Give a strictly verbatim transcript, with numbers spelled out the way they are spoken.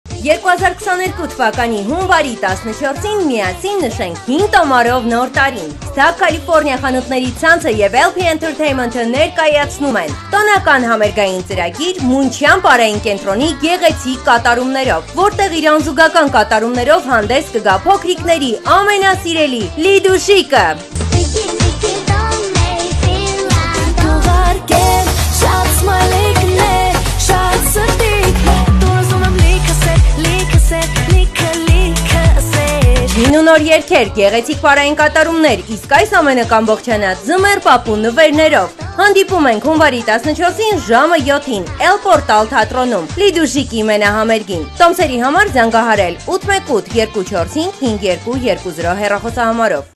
երկու հազար քսաներկու թվականի հունվարի տասնչորսին միասին նշենք հինգ տոմարով նոր տարին։ Սա Կալիֆորնիա խանութների ցանցը եւ L P Entertainment-ը ներկայացնում են տոնական համերգային ծրագիր Մունչյան պարային կենտրոնի գեղեցիկ կատարումներով, որտեղ իր անզուգական կատարումներով հանդես կգա փոքրիկների ամենասիրելի Լիդուշիկը։ Նույն նոր երգեր, գեղեցիկ պարային կատարումներ, իսկ այս ամենը կամբողջանա ձմեռ պապու նվերներով։ Հանդիպում ենք հունվարի տասնչորսին ժամը յոթին Էլ Պորտալ թատրոնում Լիդուշիկի մենահամերգին։ Տոմսերի համար զանգահարել ութ մեկ ութ երկու չորս հինգ հինգ երկու երկու զրո հեռախոսահամարով։